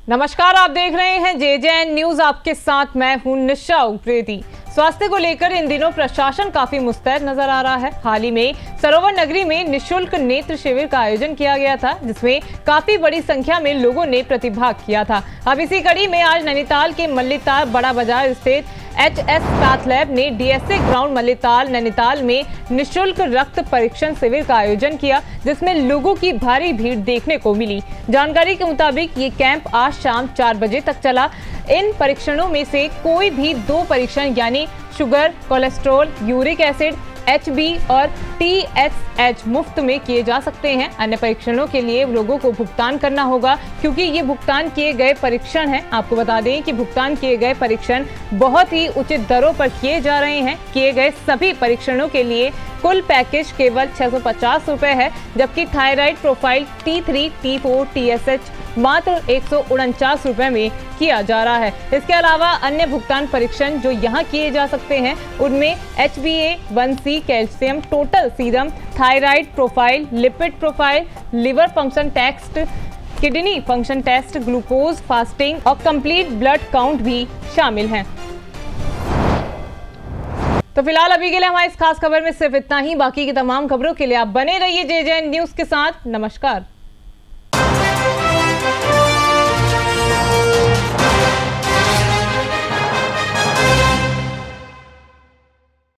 नमस्कार, आप देख रहे हैं JJN न्यूज। आपके साथ मैं हूं निशा उप्रेती। स्वास्थ्य को लेकर इन दिनों प्रशासन काफी मुस्तैद नजर आ रहा है। हाल ही में सरोवर नगरी में निशुल्क नेत्र शिविर का आयोजन किया गया था, जिसमें काफी बड़ी संख्या में लोगों ने प्रतिभाग किया था। अब इसी कड़ी में आज नैनीताल के मल्लीताल बड़ा बाजार स्थित HS पैथ लैब ने DSA ग्राउंड मल्लीताल नैनीताल में निशुल्क रक्त परीक्षण शिविर का आयोजन किया, जिसमें लोगों की भारी भीड़ देखने को मिली। जानकारी के मुताबिक ये कैंप आज शाम 4 बजे तक चला। इन परीक्षणों में से कोई भी 2 परीक्षण यानी sugar, cholesterol, uric acid, HB और TSH मुफ्त में किए जा सकते हैं। अन्य परीक्षणों के लिए लोगों को भुगतान करना होगा, क्योंकि ये भुगतान किए गए परीक्षण हैं। आपको बता दें कि भुगतान किए गए परीक्षण बहुत ही उचित दरों पर किए जा रहे हैं। किए गए सभी परीक्षणों के लिए कुल पैकेज केवल 650 रुपए है, जबकि thyroid profile T3, T4, TSH मात्र 149 रुपए में किया जा रहा है। इसके अलावा अन्य भुगतान परीक्षण जो यहाँ किए जा सकते हैं उनमें HbA1c, calcium, total serum, thyroid profile, lipid profile, liver function test, kidney function test, glucose fasting और कंप्लीट ब्लड काउंट भी शामिल हैं। तो फिलहाल अभी के लिए हमारी इस खास खबर में सिर्फ इतना ही। बाकी की तमाम खबरों के लिए आप बने रहिए JJN न्यूज के साथ। नमस्कार।